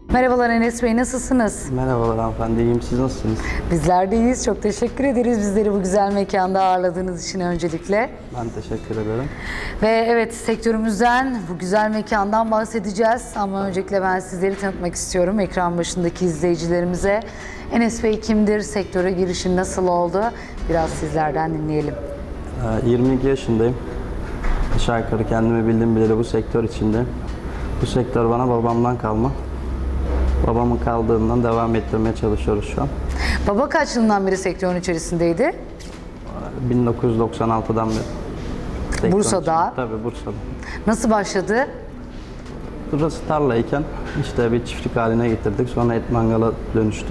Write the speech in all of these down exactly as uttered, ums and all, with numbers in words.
Merhabalar Enes Bey, nasılsınız? Merhabalar hanımefendi, iyiyim. Siz nasılsınız? Bizler de iyiyiz. Çok teşekkür ederiz bizleri bu güzel mekanda ağırladığınız için öncelikle. Ben teşekkür ederim. Ve evet, sektörümüzden, bu güzel mekandan bahsedeceğiz. Ama öncelikle ben sizleri tanıtmak istiyorum ekran başındaki izleyicilerimize. Enes Bey kimdir? Sektöre girişi nasıl oldu? Biraz sizlerden dinleyelim. yirmi iki yaşındayım. Aşağı yukarı kendimi bildim bileli bu sektör içinde. Bu sektör bana babamdan kalma. Babamın kaldığından devam ettirmeye çalışıyoruz şu an. Baba kaç yılından beri sektörün içerisindeydi? bin dokuz yüz doksan altıdan beri. Sektörün Bursa'da. içinde. Tabii Bursa'da. Nasıl başladı? Burası tarlayken işte bir çiftlik haline getirdik. Sonra et mangala dönüştü.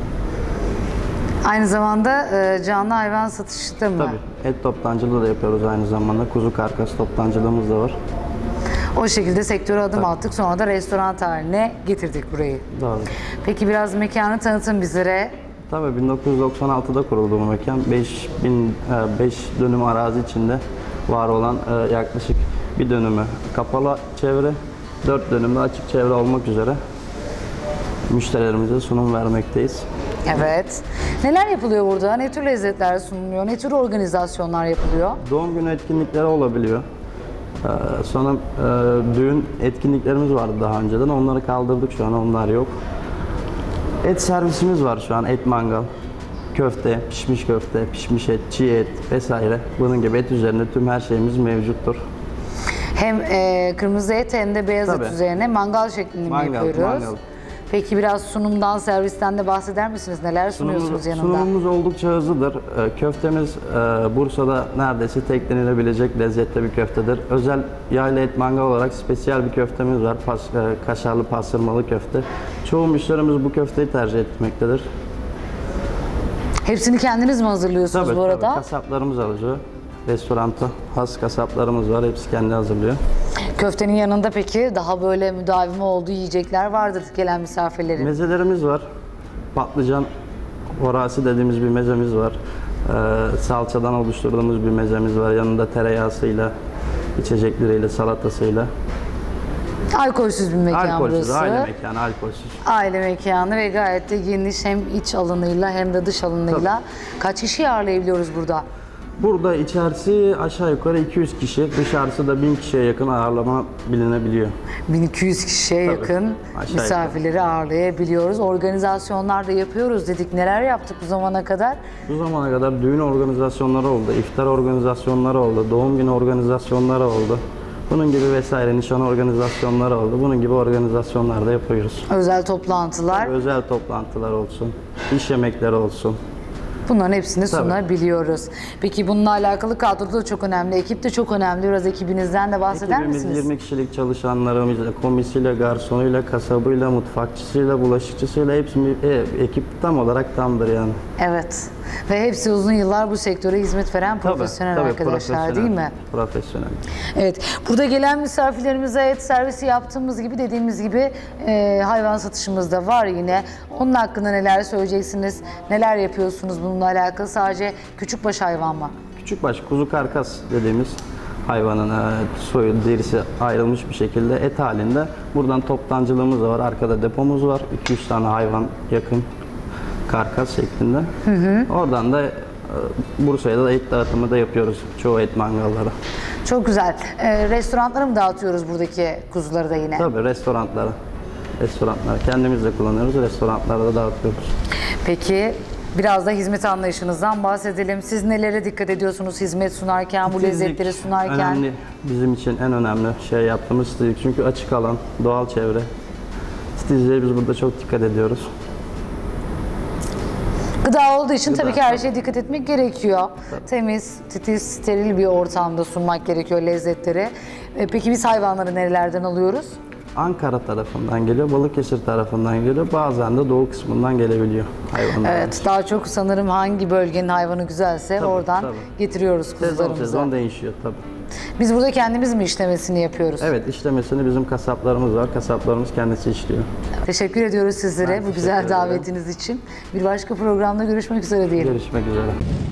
Aynı zamanda e, canlı hayvan satışı da mı? Tabii. Et toptancılığı da yapıyoruz aynı zamanda. Kuzu karkas toptancılığımız da var. O şekilde sektöre adım Tabii. attık. Sonra da restoran haline getirdik burayı. Doğru. Peki biraz mekanı tanıtın bizlere. Tabii bin dokuz yüz doksan altıda kuruldu bu mekan. beş bin beş dönüm arazi içinde var olan yaklaşık bir dönümü kapalı çevre, dört dönümde açık çevre olmak üzere müşterilerimize sunum vermekteyiz. Evet. Neler yapılıyor burada? Ne tür lezzetler sunuluyor? Ne tür organizasyonlar yapılıyor? Doğum günü etkinlikleri olabiliyor. Ee, sonra e, düğün etkinliklerimiz vardı daha önceden. Onları kaldırdık, şu an onlar yok. Et servisimiz var şu an. Et mangal, köfte, pişmiş köfte, pişmiş et, çiğ et vesaire. Bunun gibi et üzerinde tüm her şeyimiz mevcuttur. Hem e, kırmızı et hem de beyaz Tabii. et üzerine mangal şeklinde Mangal, mi yapıyoruz? mangal. Peki biraz sunumdan, servisten de bahseder misiniz? Neler sunuyorsunuz Sunumumuz, yanında? sunumumuz oldukça hızlıdır. Ee, Köftemiz e, Bursa'da neredeyse tek denilebilecek lezzette bir köftedir. Özel yayla et mangal olarak spesiyel bir köftemiz var. Pas, e, kaşarlı pastırmalı köfte. Çoğu müşterimiz bu köfteyi tercih etmektedir. Hepsini kendiniz mi hazırlıyorsunuz Tabii, bu arada? tabii. Kasaplarımız alıyor. Restoranta has kasaplarımız var. Hepsi kendi hazırlıyor. Köftenin yanında peki daha böyle müdavimi olduğu yiyecekler vardır gelen misafirlerin. Mezelerimiz var. Patlıcan orası dediğimiz bir mezemiz var. Ee, salçadan oluşturduğumuz bir mezemiz var. Yanında tereyağısıyla, içecekleriyle, salatasıyla. Alkolsüz bir mekan Alkolsüz, burası. aile mekanı, alkolsüz. Aile mekanı ve gayet de geniş, hem iç alanıyla hem de dış alanıyla. Kaç kişi ağırlayabiliyoruz burada? Burada içerisi aşağı yukarı iki yüz kişi, dışarısı da bin kişiye yakın ağırlama bilinebiliyor. bin iki yüz kişiye Tabii, yakın aşağı misafirleri ağırlayabiliyoruz. Organizasyonlar da yapıyoruz dedik. Neler yaptık bu zamana kadar? Bu zamana kadar düğün organizasyonları oldu, iftar organizasyonları oldu, doğum günü organizasyonları oldu. Bunun gibi vesaire nişan organizasyonları oldu. Bunun gibi organizasyonlar da yapıyoruz. Özel toplantılar. Özel toplantılar olsun, iş yemekleri olsun. Bunların hepsini Tabii. sunabiliyoruz. Peki bununla alakalı kadro da çok önemli, ekip de çok önemli. Biraz ekibinizden de bahseder Ekibimiz misiniz? yirmi kişilik çalışanlarımızla, komisiyle, garsonuyla, kasabıyla, mutfakçısıyla, bulaşıkçısıyla hepsi e, ekip tam olarak tamdır yani. Evet. Ve hepsi uzun yıllar bu sektöre hizmet veren profesyonel tabii, arkadaşlar profesyonel, değil mi? Profesyonel. Evet. Burada gelen misafirlerimize et servisi yaptığımız gibi, dediğimiz gibi e, hayvan satışımız da var yine. Onun hakkında neler söyleyeceksiniz? Neler yapıyorsunuz bununla alakalı? Sadece küçükbaş hayvan mı? Küçükbaş kuzu karkas dediğimiz hayvanın e, soyu, derisi ayrılmış bir şekilde et halinde. Buradan toptancılığımız da var. Arkada depomuz var. iki üç tane hayvan yakın karkas şeklinde. Hı hı. Oradan da e, Bursa'ya da et dağıtımı da yapıyoruz çoğu et mangallara. Çok güzel. E, restoranlara mı dağıtıyoruz buradaki kuzuları da yine? Tabii restoranlara. Restoranlara. Kendimiz de kullanıyoruz. Restoranlara da dağıtıyoruz. Peki biraz da hizmet anlayışınızdan bahsedelim. Siz nelere dikkat ediyorsunuz hizmet sunarken, bu lezzetleri sunarken? Önemli. Bizim için en önemli şey yaptığımız titizlik. Çünkü açık alan, doğal çevre. Titizliğe biz burada çok dikkat ediyoruz. Gıda olduğu için Gıda, tabii ki her tabii. şeye dikkat etmek gerekiyor. Tabii. Temiz, titiz, steril bir ortamda sunmak gerekiyor lezzetleri. E, Peki biz hayvanları nerelerden alıyoruz? Ankara tarafından geliyor, Balıkesir tarafından geliyor. Bazen de doğu kısmından gelebiliyor hayvanlar. Evet, daha çok sanırım hangi bölgenin hayvanı güzelse Tabii, oradan tabii. getiriyoruz Sezon kuzularımızı. sezon değişiyor tabii. Biz burada kendimiz mi işlemesini yapıyoruz? Evet, işlemesini bizim kasaplarımız var. Kasaplarımız kendisi işliyor. Teşekkür ediyoruz sizlere Ben bu teşekkür güzel ederim. davetiniz için. Bir başka programda görüşmek üzere diyelim. Görüşmek üzere.